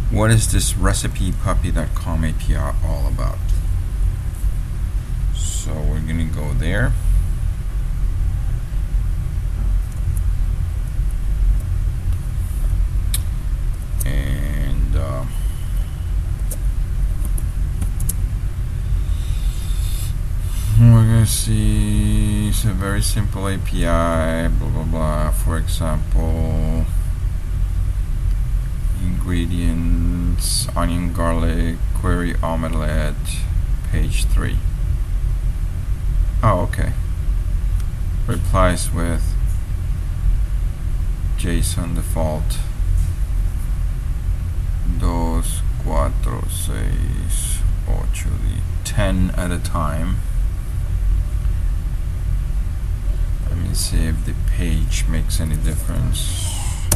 What is this recipepuppy.com API all about? So we're gonna go there. And we're gonna see it's a very simple API, blah blah blah. For example, ingredients, onion, garlic, query omelette, page 3. Oh, okay. Replies with JSON default 2, 4, 6, 8, 10 at a time. Let me see if the page makes any difference.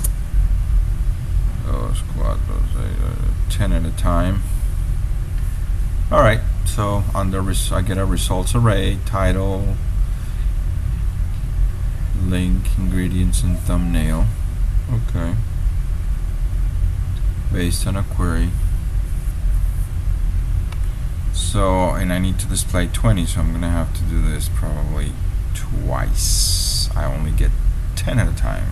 2, 4, 6, 10 at a time. Alright, so under I get a results array, title, link, ingredients, and thumbnail. Okay. Based on a query. So, and I need to display 20, so I'm gonna have to do this probably twice. I only get 10 at a time.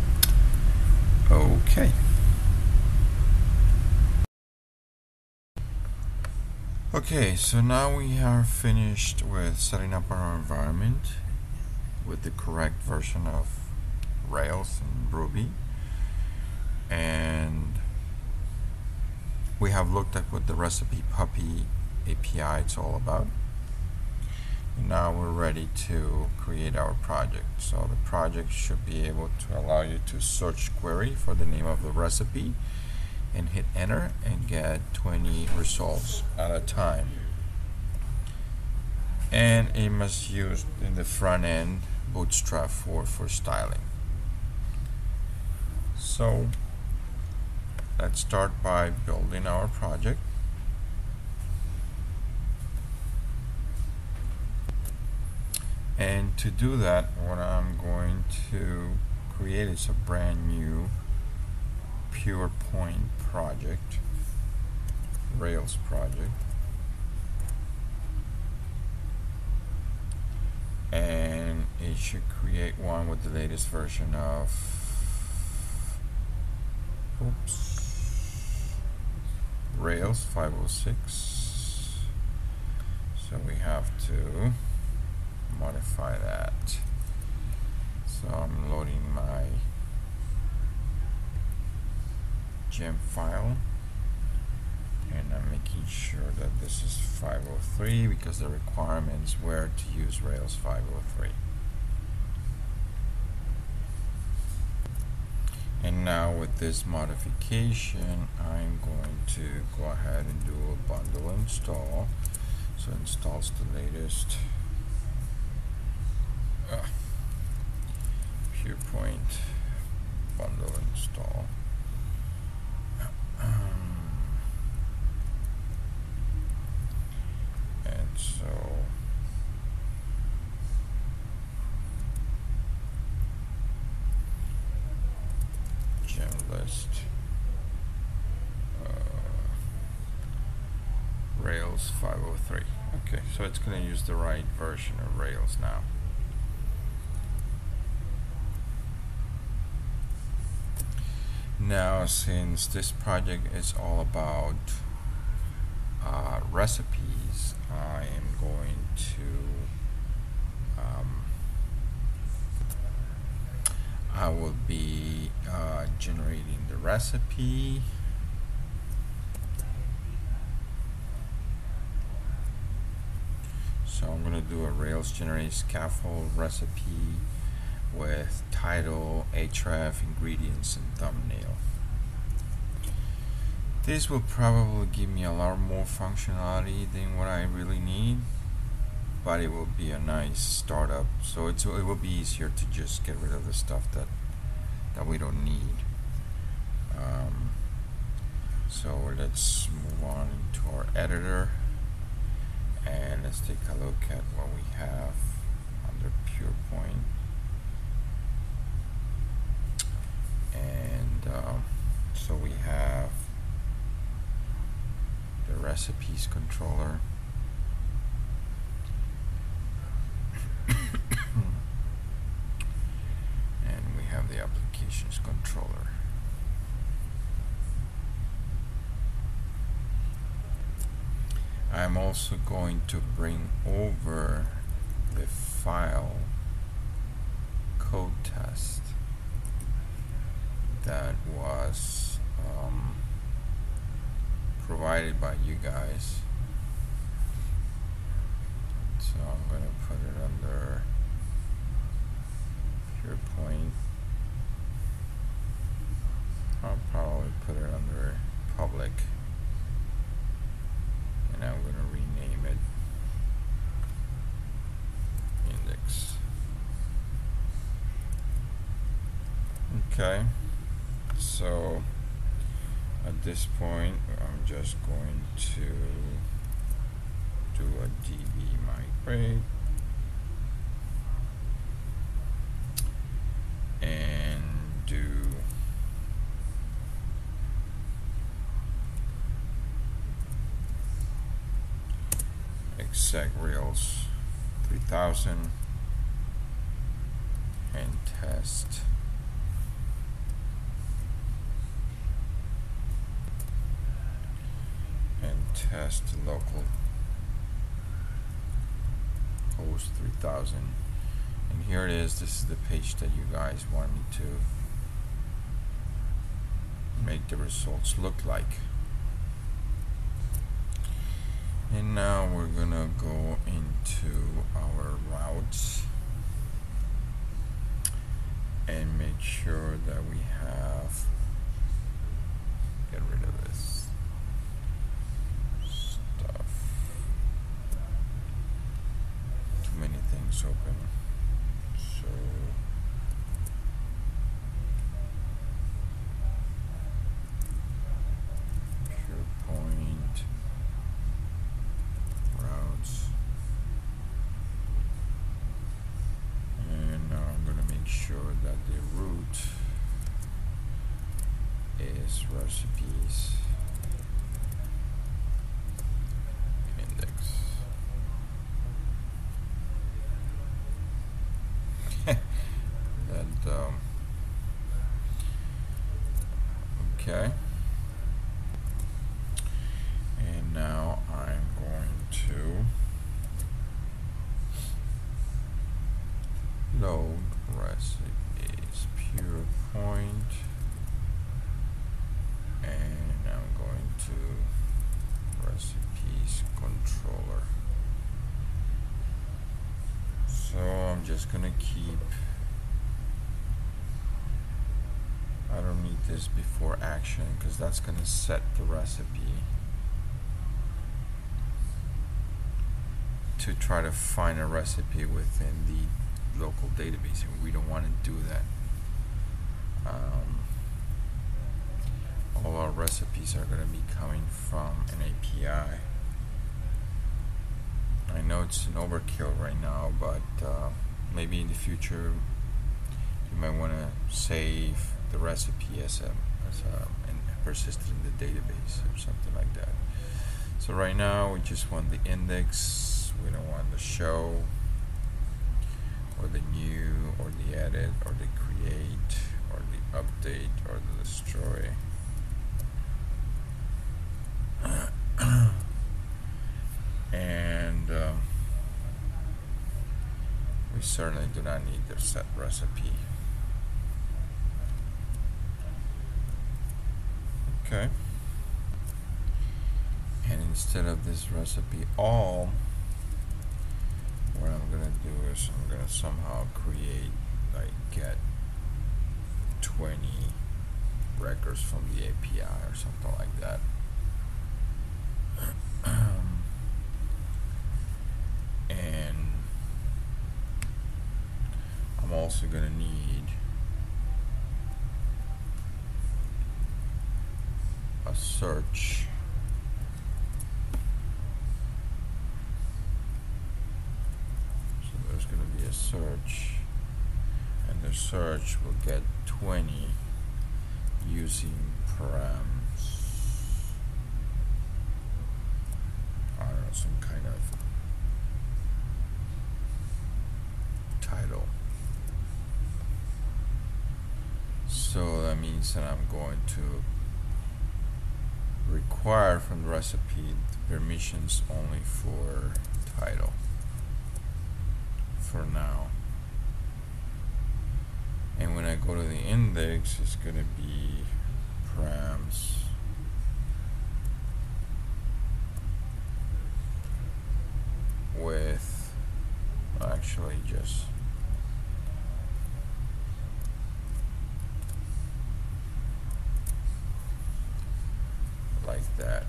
Okay. Okay, so now we are finished with setting up our environment with the correct version of Rails and Ruby, and we have looked at what the Recipe Puppy API is all about. And now we're ready to create our project. So the project should be able to allow you to search query for the name of the recipe and hit enter and get 20 results at a time. And it must use in the front end Bootstrap for styling. So let's start by building our project. And to do that, what I'm going to create is a brand new PurePoint project, Rails project, and it should create one with the latest version of Rails 506. So we have to modify that. So I'm loading my gem file, and I'm making sure that this is 503 because the requirements were to use Rails 503. And now with this modification, I'm going to go ahead and do a bundle install. So it installs the latest PurePoint bundle install. And so gem list Rails 503. Okay, so it's going to use the right version of Rails now. Now, since this project is all about recipes, I am going to I will be generating the recipe. So I'm going to do a Rails generate scaffold recipe with title, href, ingredients, and thumbnail. This will probably give me a lot more functionality than what I really need, but it will be a nice startup. So it will be easier to just get rid of the stuff that we don't need. So let's move on into our editor, and let's take a look at what we have under PurePoint. And so we have recipes controller. And we have the applications controller. I'm also going to bring over the file code test that was provided by you guys. So I'm going to put it under PurePoint. I'll probably put it under public, and I'm going to rename it index. Okay, so at this point I'm just going to do a db migrate and do exec Rails 3000 and test local host 3000, and here it is. This is the page that you guys want me to make the results look like. And now we're gonna go into our routes and make sure that we have, get rid of this stuff, too many things open. So PurePoint routes, and now I'm going to make sure that the root is recipes index. Okay, and now I'm going to load recipes PurePoint, and I'm going to recipes controller. So I'm just gonna keep, I don't need this before action because that's gonna set the recipe to try to find a recipe within the local database, and we don't want to do that. All our recipes are going to be coming from an API. I know it's an overkill right now, but maybe in the future you might want to save the recipe as and persist it in the database or something like that. So right now we just want the index. We don't want the show or the new or the edit or the create or the update or the destroy. And we certainly do not need the set recipe. Okay. And instead of this recipe all, what I'm gonna do is I'm gonna somehow create, like, get 20 records from the API or something like that. And I'm also gonna need a search. So there's going to be a search, and the search will get 20 using params. that means that I'm going to require from the recipe the permissions only for title for now. And when I go to the index, it's going to be params with, actually just like that.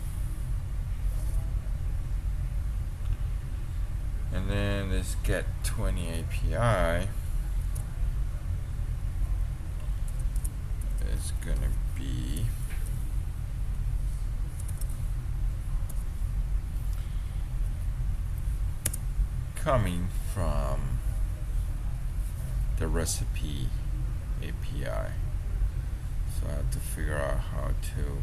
And then this get 20 API is gonna be coming from the recipe API. So I have to figure out how to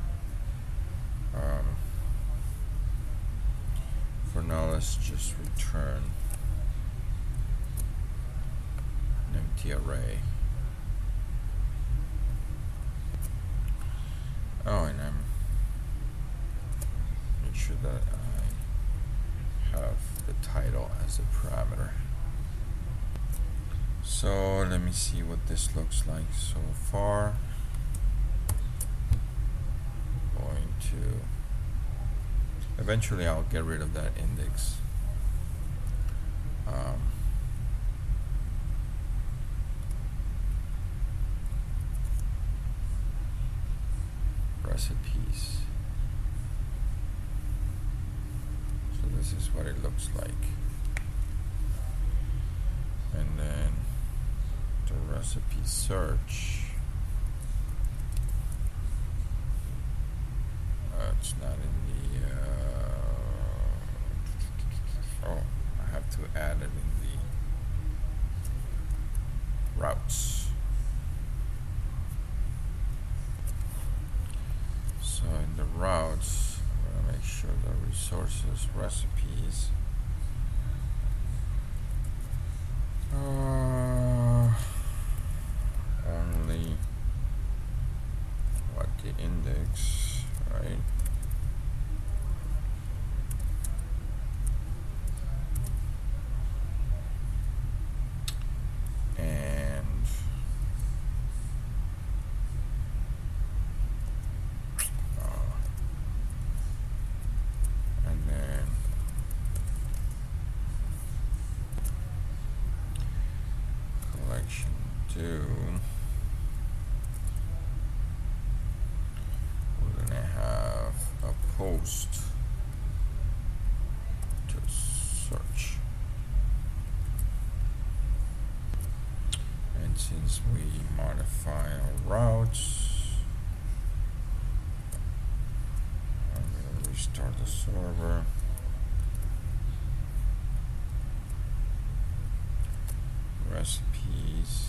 for now, let's just return an empty array. Oh, and I'm make sure that I have the title as a parameter. So let me see what this looks like so far. Going to eventually I'll get rid of that index. Recipes. So this is what it looks like. And then the recipe search. It's not in the oh, I have to add it in the routes. So in the routes, I'm going to make sure the resources recipes only what the index, right? We're gonna have a post to search, and since we modify our routes, I'm gonna restart the server. Recipes.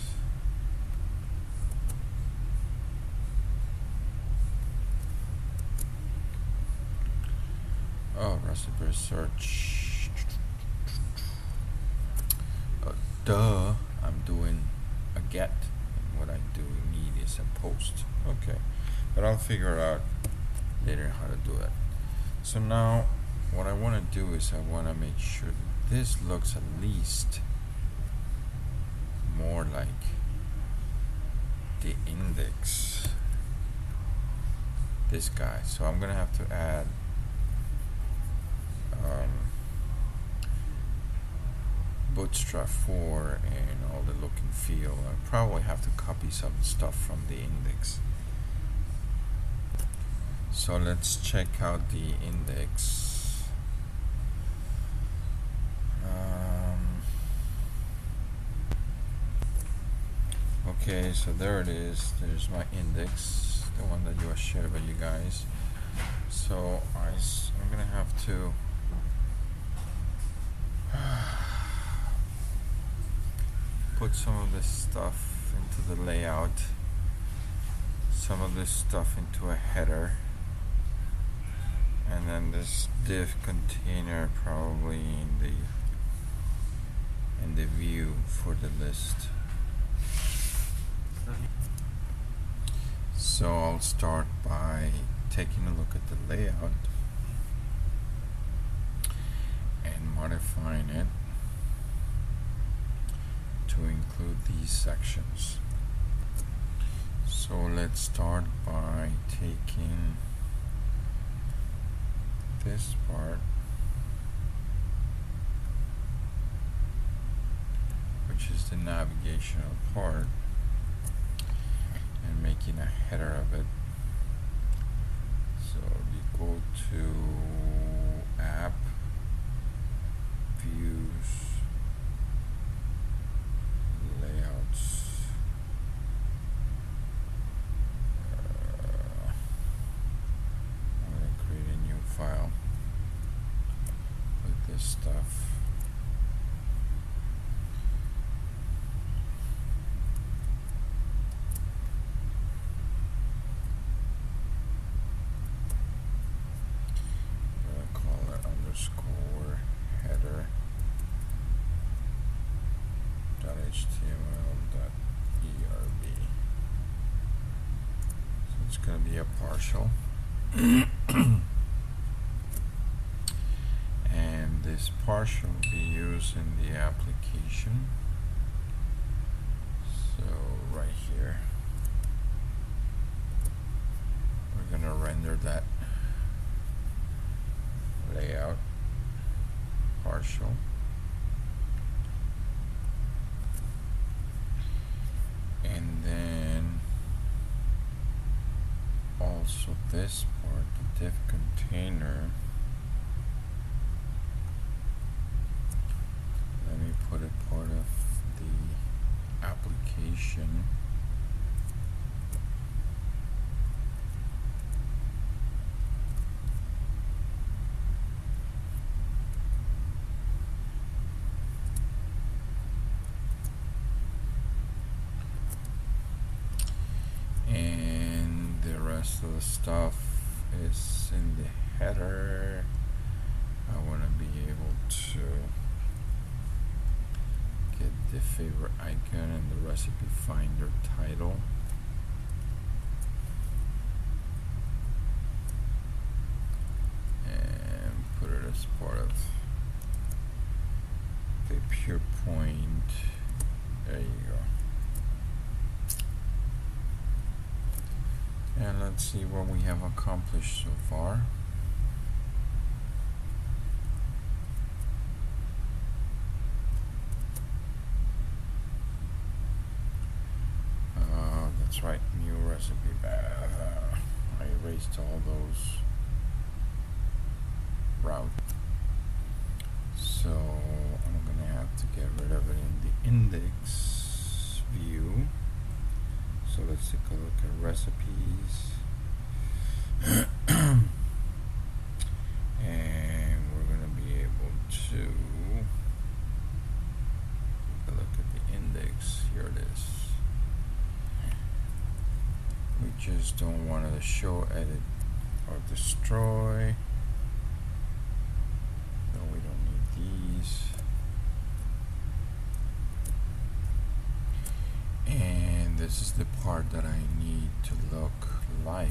Oh, recipe search. Duh, I'm doing a get. What I do need is a post. Okay, but I'll figure out later how to do it. So now, what I want to do is I want to make sure that this looks at least more like the index, this guy. So I'm gonna have to add Bootstrap 4 and all the look and feel. I probably have to copy some stuff from the index. So let's check out the index. Okay, so there it is. There's my index, the one that you shared with you guys. So I'm gonna have to put some of this stuff into the layout, some of this stuff into a header, and then this div container probably in the view for the list. So I'll start by taking a look at the layout and modifying it to include these sections. So let's start by taking this part, which is the navigational part, and making a header of it. So we go to App, Views, Layouts. I'm going to create a new file with this stuff. Underscore header .html.erb. So it's going to be a partial. And this partial will be used in the application. So right here, we're going to render that layout partial. And then also this part, the div container, let me put it part of the application. So the stuff is in the header. I want to be able to get the favorite icon and the recipe finder title. And put it as part of the pure point. There you go. And let's see what we have accomplished so far. That's right, new recipe. I erased all those routes. So I'm gonna have to get rid of it in the index view. So let's take a look at recipes. And we're going to be able to take a look at the index. Here it is. We just don't want to show, edit, or destroy. No, we don't need these. And this is the part that I need to look like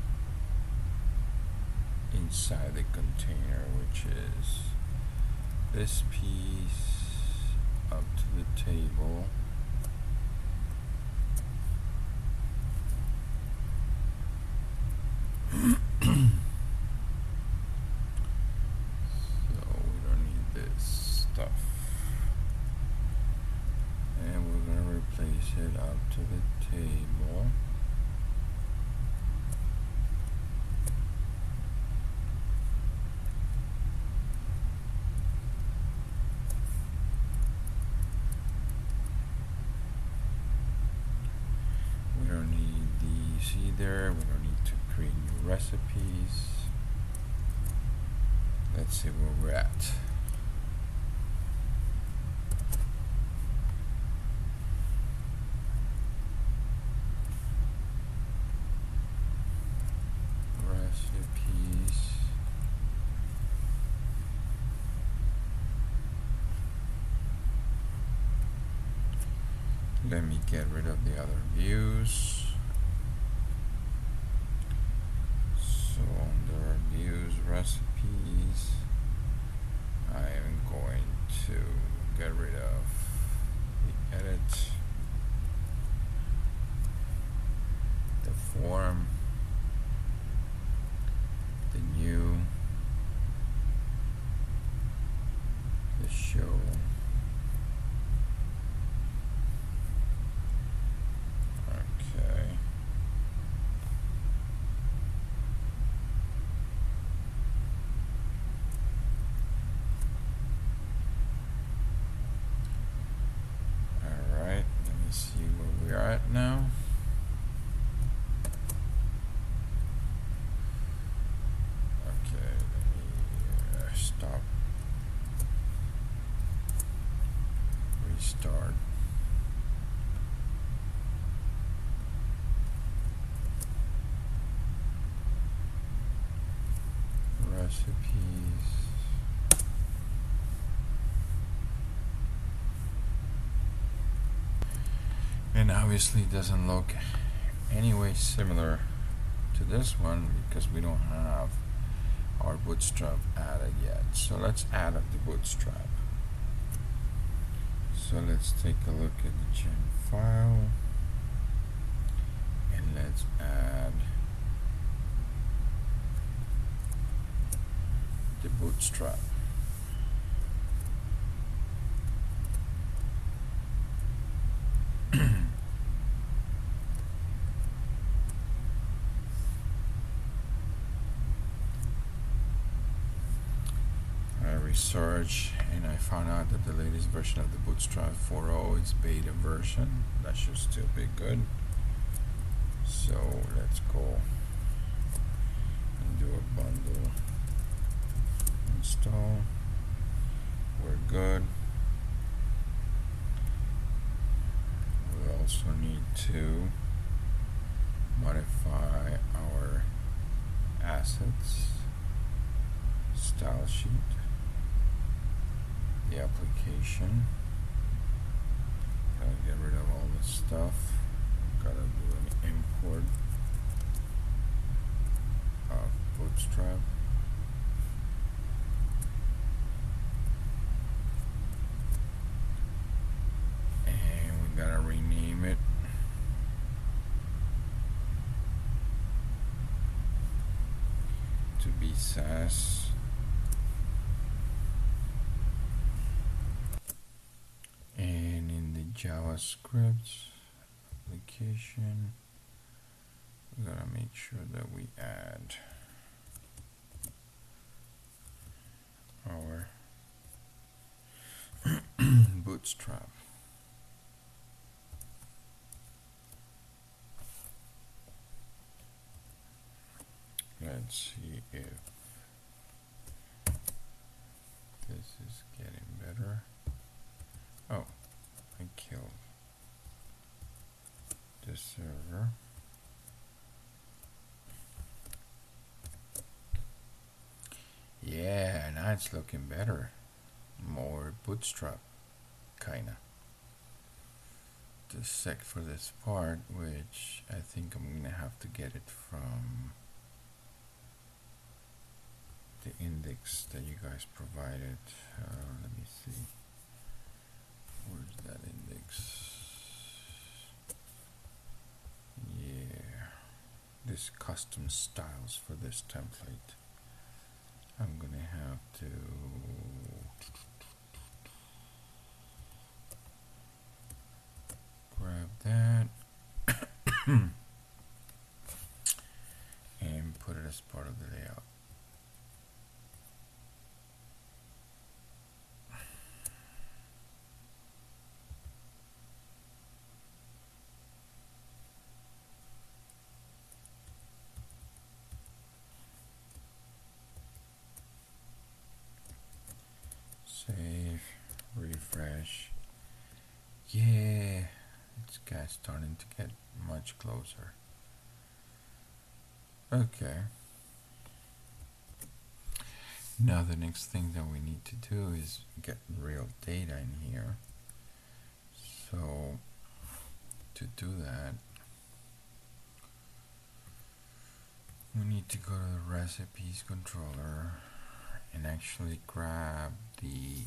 inside the container, which is this piece up to the table. So we don't need this stuff. And we're going to replace it up to the table. We don't need these either. We don't need to create new recipes. Let's see where we're at. Recipes. Let me get rid of the other views. recipes. I am going to get rid of the edit, the form, the new, the show, okay. Alright, let me see where we are at now. Okay, let me stop, restart. Recipes. And obviously it doesn't look anyway similar to this one because we don't have our bootstrap added yet. So let's add up the bootstrap. So let's take a look at the gen file and let's add the bootstrap. I researched and I found out that the latest version of the Bootstrap 4.0 is beta version. That should still be good. So let's go and do a bundle install. We're good. We also need to modify our assets, style sheet, the application. Gotta get rid of all this stuff. Gotta do an import of Bootstrap. And we gotta rename it. To be SAS. And in the JavaScript application, we gotta make sure that we add our Bootstrap. Let's see if this is getting better. Oh, I killed the server. Yeah, now it's looking better. More Bootstrap, kinda. Just sec for this part, which I think I'm gonna have to get it from the index that you guys provided. Let me see. Where's that index? Yeah, this custom styles for this template. I'm gonna have to grab that and put it as part of the layout. Save, refresh. Yeah, it's starting to get much closer. Okay. Now the next thing that we need to do is get real data in here. So to do that, we need to go to the recipes controller and actually grab the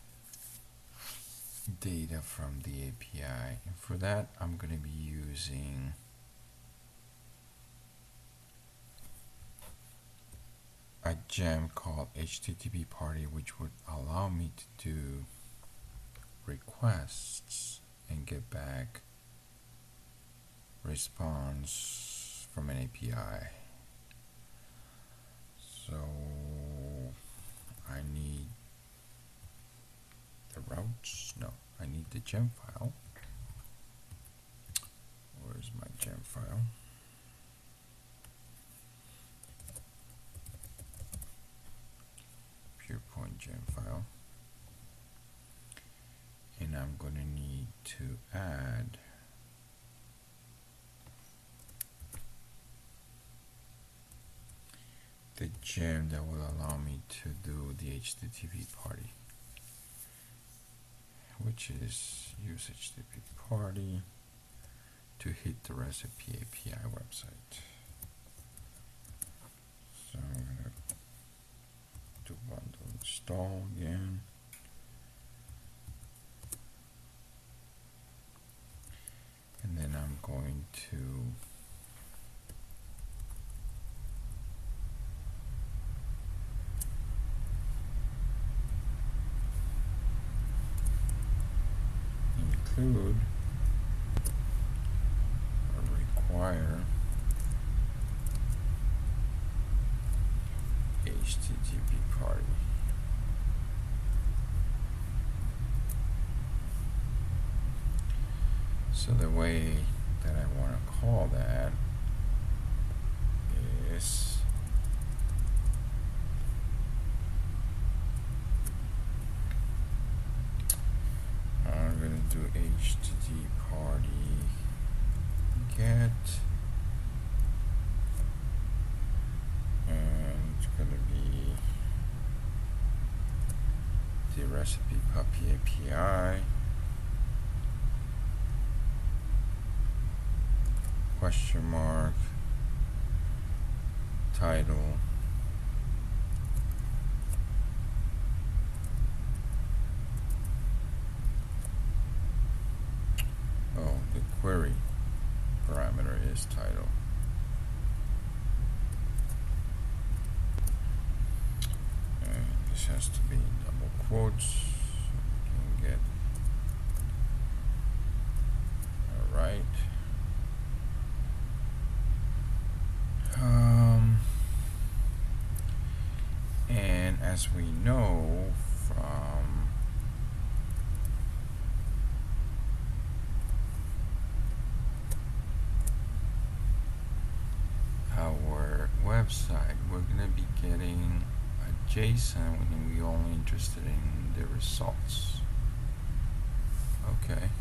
data from the API. And for that, I'm going to be using a gem called HTTP Party, which would allow me to do requests and get back response from an API. So I need the routes. No, I need the gem file. Where's my gem file? PurePoint gem file. And I'm going to need to add the gem that will allow me to do the HTTP party, which is use HTTP party to hit the recipe API website. So I'm going to do bundle install again. And then I'm going to include or require HTTP party. So the way that I want to call that is I'm going to do HTTP party get, and it's going to be the recipe puppy API question mark title the query parameter is title, and this has to be double quotes so we can get right. And as we know from our website, we're going to be getting a JSON when we're only interested in the results. Okay.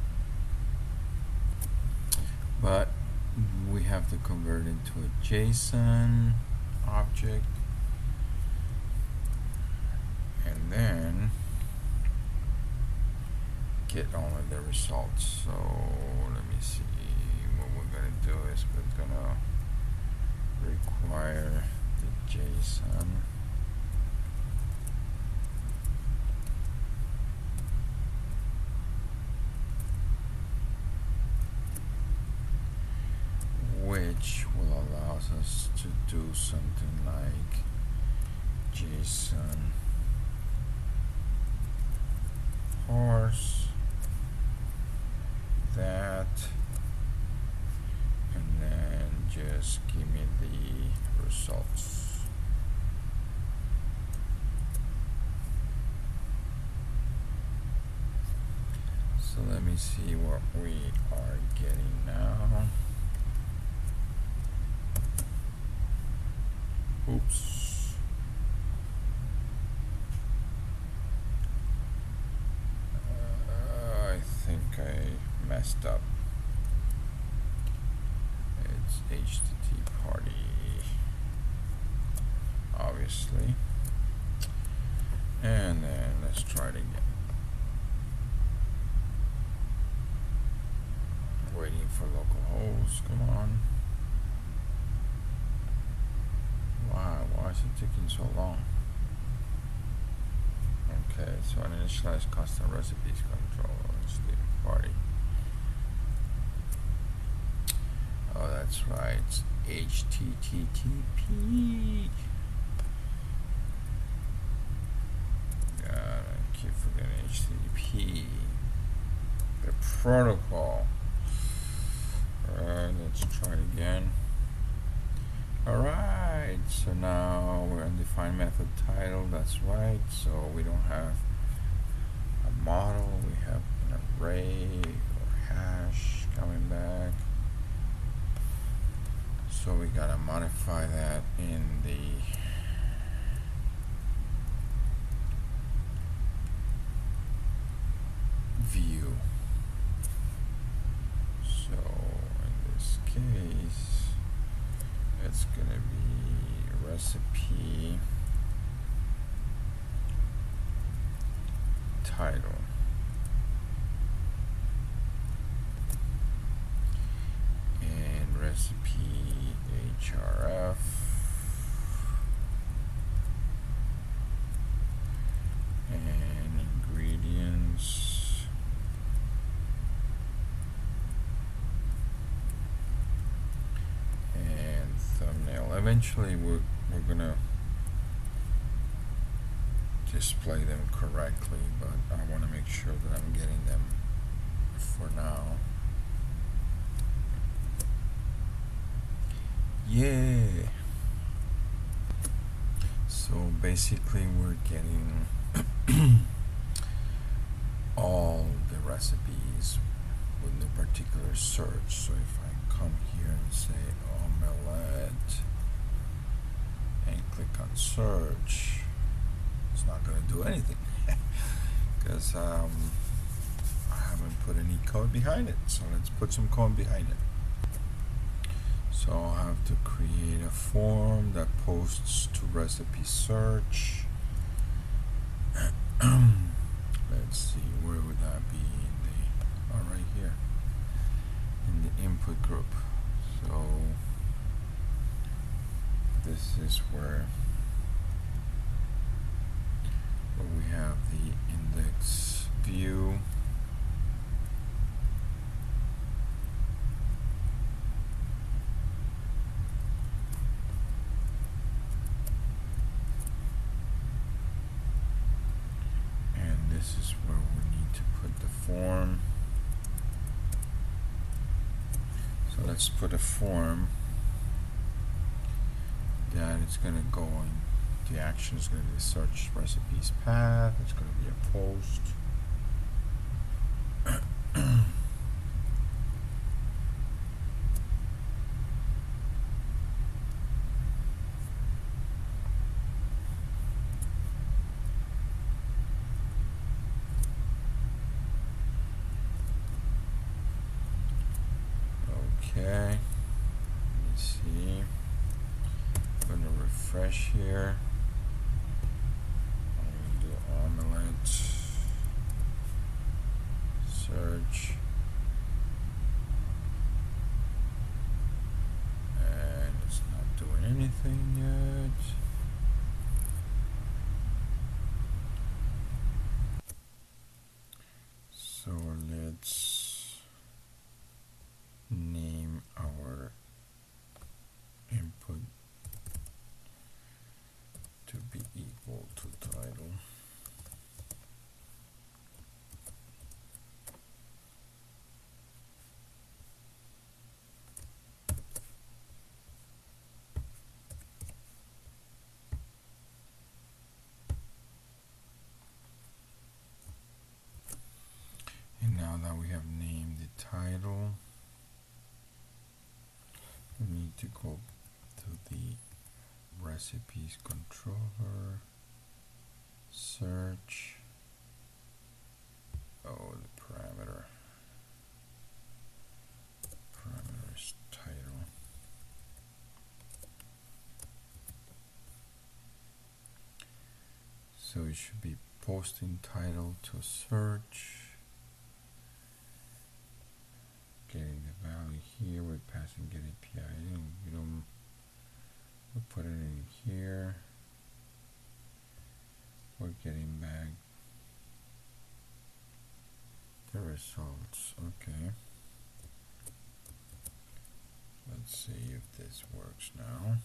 But we have to convert into a JSON object and then get only the results. So let me see, what we're going to do is we're going to require the JSON which will allow us to do something like JSON parse that, and then just give me the results. So let me see what we are getting now. Oops. I think I messed up. It's HTTP party, obviously. And then let's try it again. Waiting for localhost, come on. it taking so long? Okay, so initialize custom recipes control. Let's leave party. Oh, that's right. It's HTTP. God, I keep forgetting HTTP. The protocol. Alright, let's try it again. Alright, so now we're undefined method title. That's right. So we don't have a model, we have an array or hash coming back. So we gotta modify that in the view. So in this case, it's gonna be recipe title. And recipe href. And ingredients. And thumbnail. Eventually we're gonna display them correctly, but I want to make sure that I'm getting them for now. Yeah. So basically we're getting all the recipes with no particular search. So if I come here and say omelette and click on search, it's not going to do anything because I haven't put any code behind it. So let's put some code behind it. So I'll have to create a form that posts to recipe search. Let's see, where would that be in the, oh, right here in the input group. So this is where we have the index view. This is where we need to put the form. So let's put a form that it's going to go in. The action is going to be search recipes path. It's going to be a post. Okay, let me see. I'm going to refresh here. I'm going to do omelette, search, and it's not doing anything yet. So let's name our input to be equal to title. And now that we have named the title, we need to go to the recipes controller, search, the parameter is title. So it should be posting title to search. Getting the value here, we're passing get API in. We don't, we'll put it in here. getting back the results. Okay. Let's see if this works now.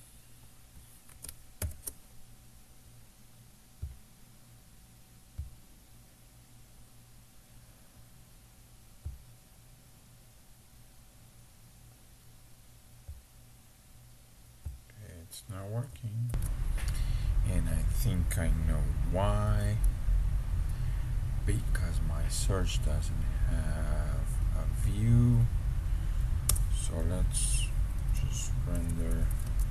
Okay, it's not working. And I think I know why. Because my search doesn't have a view. So let's just render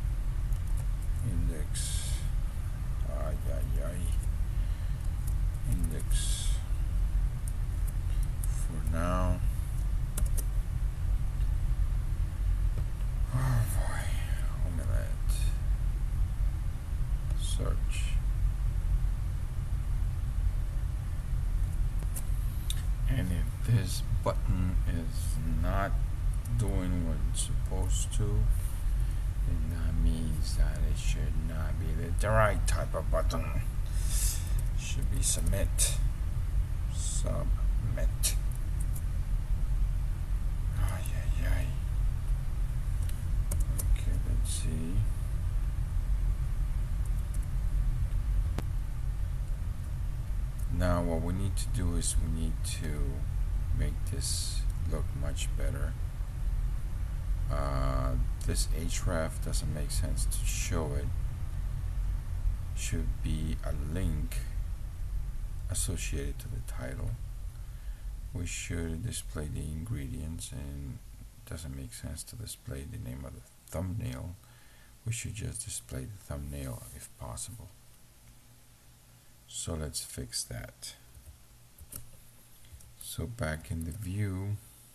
index. Index for now. Oh boy, omelette. Search. And if this button is not doing what it's supposed to, then that means that it should not be the right type of button. Should be submit. Submit. Okay, let's see. Now what we need to do is we need to make this look much better. This href doesn't make sense to show it. Should be a link associated to the title. We should display the ingredients, and it doesn't make sense to display the name of the thumbnail. We should just display the thumbnail if possible. So let's fix that. So back in the view,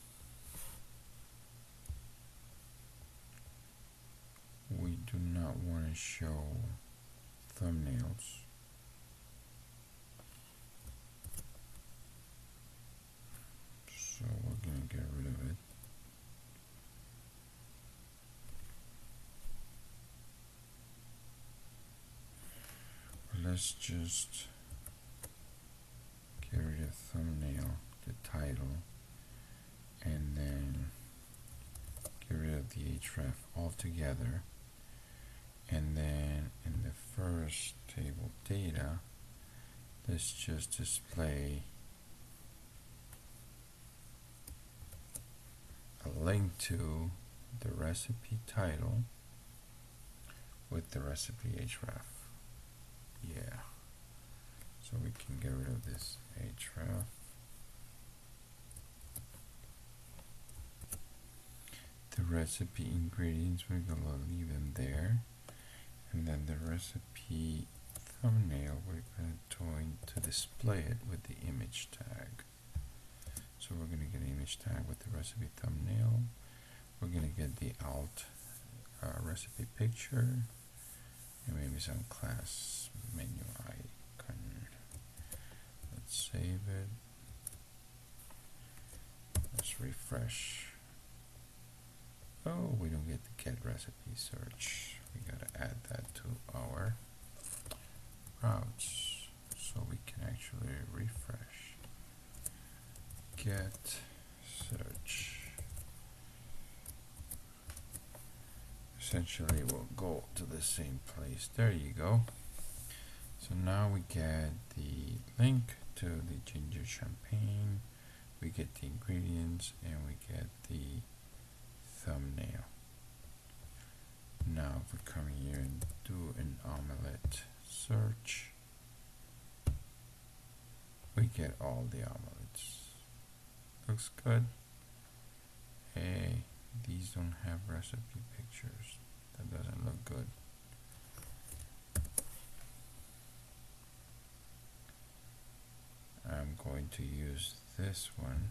we do not want to show thumbnails. So we're going to get rid of it. Let's just get rid of thumbnail, the title, and then get rid of the href altogether. And then in the first table data, let's just display a link to the recipe title with the recipe href. Yeah, so we can get rid of this href. The recipe ingredients, we're gonna leave them there, and then the recipe thumbnail, we're going to display it with the image tag. So we're gonna get an image tag with the recipe thumbnail. We're gonna get the alt recipe picture, and maybe some class menu icon. Let's save it. Let's refresh. Oh, we don't get the get recipe search. We gotta add that to our routes so we can actually refresh. Get search. Essentially we'll go to the same place. There you go. So now we get the link to the ginger champagne, we get the ingredients, and we get the thumbnail. Now if we come here and do an omelette search, we get all the omelettes. Looks good. Hey, these don't have recipe pictures. That doesn't look good. I'm going to use this one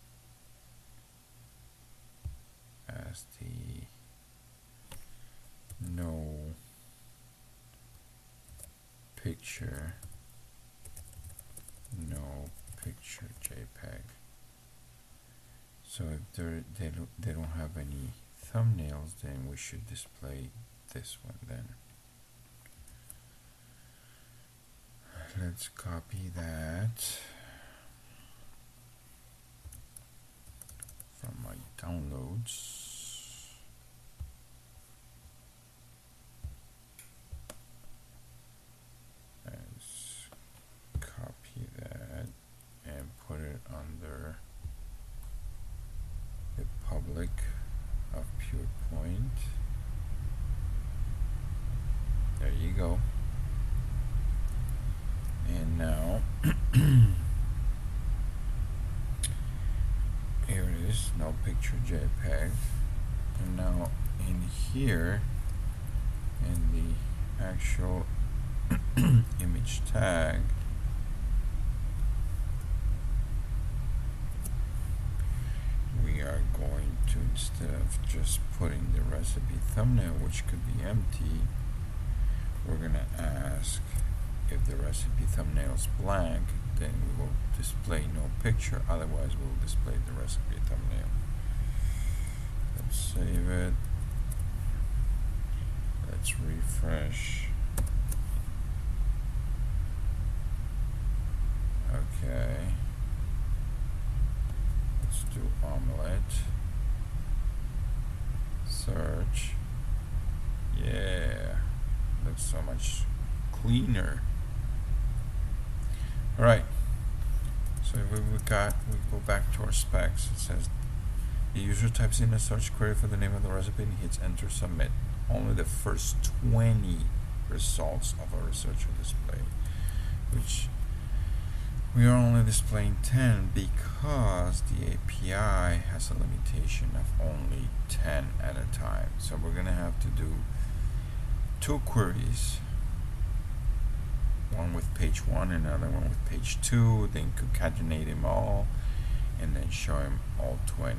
as the no picture JPEG. So if they don't have any thumbnails, then we should display this one then. let's copy that from my downloads. Let's copy that and put it under the public of PurePoint. There you go. And now here it is, no picture JPEG. And now in here, in the actual image tag, we are going to, instead of just putting the recipe thumbnail, which could be empty, we're going to ask if the recipe thumbnail is blank, then we will display no picture, otherwise we'll display the recipe thumbnail. Let's save it. Let's refresh. Okay. Let's do omelette. Search. Yeah. Looks so much cleaner. Alright. So we go back to our specs. It says the user types in a search query for the name of the recipe and hits enter submit. Only the first 20 results of our research will display, which we are only displaying 10 because the API has a limitation of only 10 at a time. So we're going to have to do 2 queries, one with page 1 and another one with page 2, then concatenate them all and then show him all 20.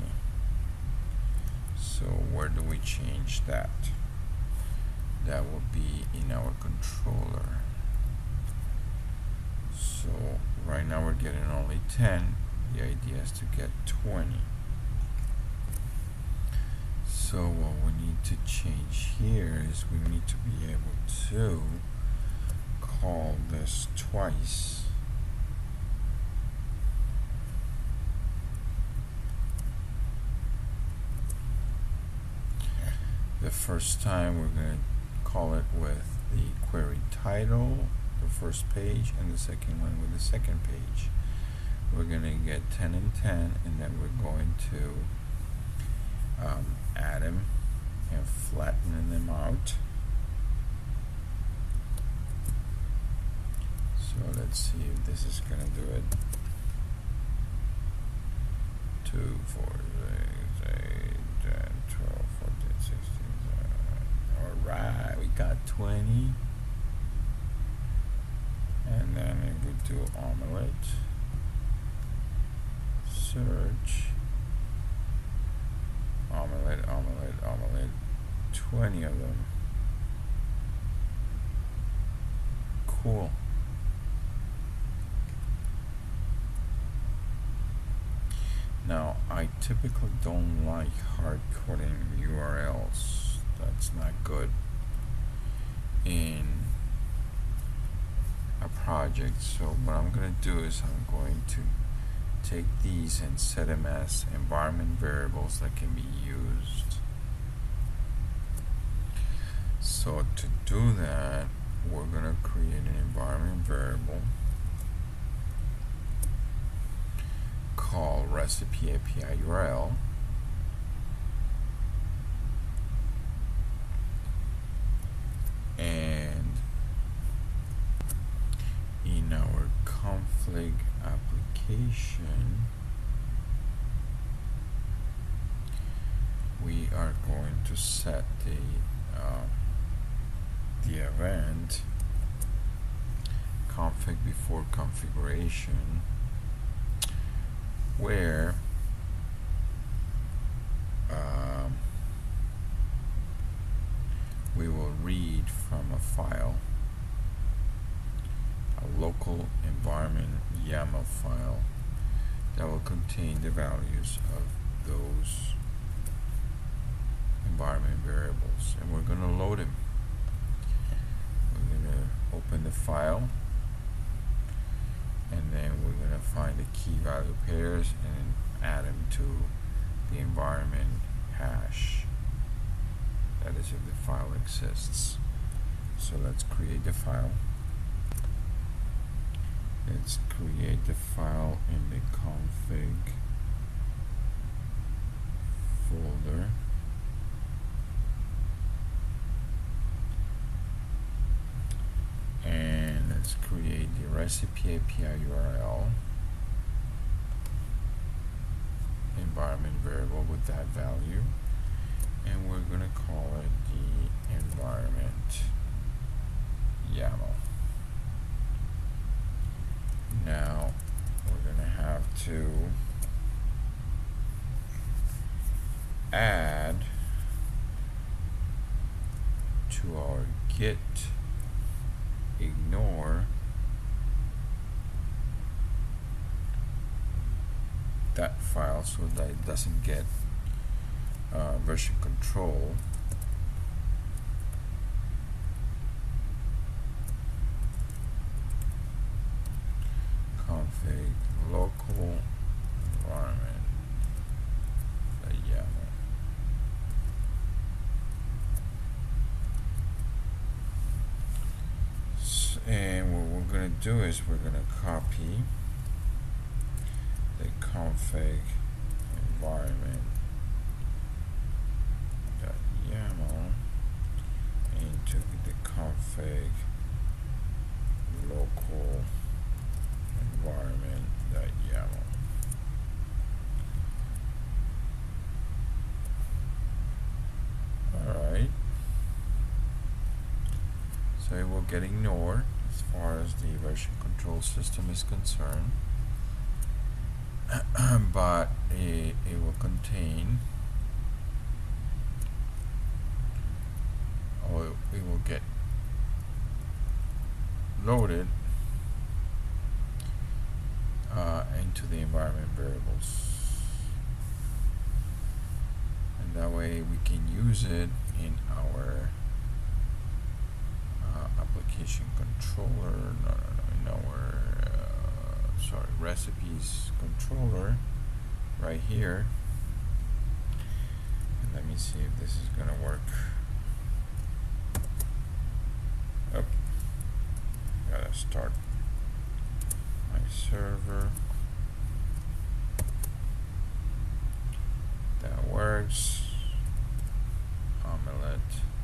So where do we change that? That will be in our controller. So right now we're getting only 10. The idea is to get 20. So what we need to change here is we need to be able to call this twice. The first time we're going to call it with the query title, the first page, and the second one with the second page. We're going to get 10 and 10, and then we're going to add them and flatten them out. So let's see if this is going to do it. 2, 4, 6, 8, 10, 12, 14, 16, 17. Alright, we got 20. And then if we do omelette, search, omelette, omelette, omelette, 20 of them. Cool. Now, I typically don't like hard coding URLs. That's not good in a project. So what I'm going to do is I'm going to take these and set them as environment variables that can be used. So to do that, we're going to create an environment variable called recipe API URL, and in our config application we are going to set the event config before configuration, where we will read from a file, a local environment YAML file that will contain the values of those environment variables, and we're going to load them. We're going to open the file, gonna find the key value pairs and add them to the environment hash. That is if the file exists. So let's create the file. Let's create the file in the config folder. And let's create the recipe API URL environment variable with that value, and we're going to call it the environment YAML. Now we're going to have to add to our git ignore that file so that it doesn't get version control. Config local environment YAML. And what we're going to do is we're going to copy the config environment .yaml into the config local environment .yaml. Alright, so it will get ignored as far as the version control system is concerned. But it will contain, or it will get loaded into the environment variables, and that way we can use it in our application controller, in our recipes controller right here. And let me see if this is gonna work. Oh, gotta start my server. That works. Omelette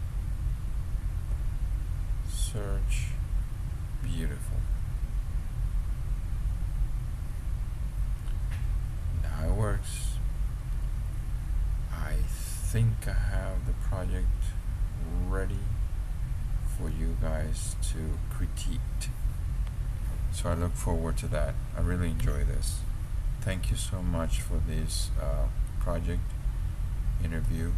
search. Beautiful. Now it works. I think I have the project ready for you guys to critique. So I look forward to that. I really enjoy this. Thank you so much for this project interview.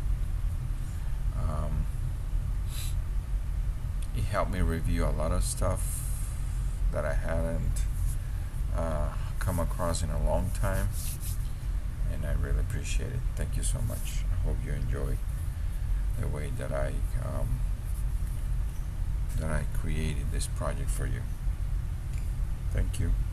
It helped me review a lot of stuff that I hadn't come across in a long time, and I really appreciate it. Thank you so much. I hope you enjoy the way that I created this project for you. Thank you.